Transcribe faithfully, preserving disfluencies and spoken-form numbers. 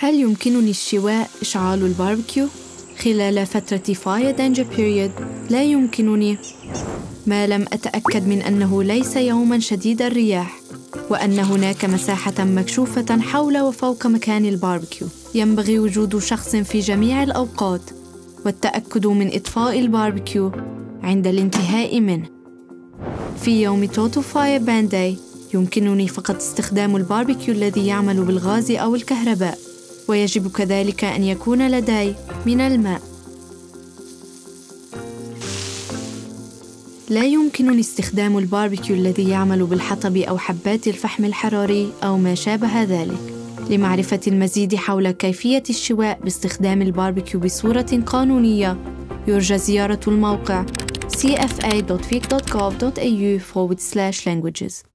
هل يمكنني الشواء إشعال الباربيكيو؟ خلال فترة Fire Danger Period لا يمكنني، ما لم أتأكد من أنه ليس يوماً شديد الرياح وأن هناك مساحة مكشوفة حول وفوق مكان الباربيكيو. ينبغي وجود شخص في جميع الأوقات والتأكد من إطفاء الباربيكيو عند الانتهاء منه. في يوم Total Fire Ban Day يمكنني فقط استخدام الباربيكيو الذي يعمل بالغاز أو الكهرباء، ويجب كذلك أن يكون لدي من الماء. لا يمكنني استخدام الباربيكيو الذي يعمل بالحطب أو حبات الفحم الحراري أو ما شابه ذلك. لمعرفة المزيد حول كيفية الشواء باستخدام الباربيكيو بصورة قانونية، يرجى زيارة الموقع c f a dot vic dot gov dot a u forward slash languages.